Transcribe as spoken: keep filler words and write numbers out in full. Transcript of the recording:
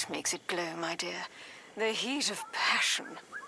makes it glow, my dear. The heat of passion.